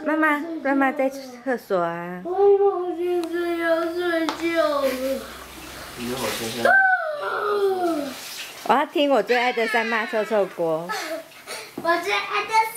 妈妈在厕所啊。 我现在要睡觉了。 你好，先生。 我要听我最爱的三妈臭臭锅。 我最爱的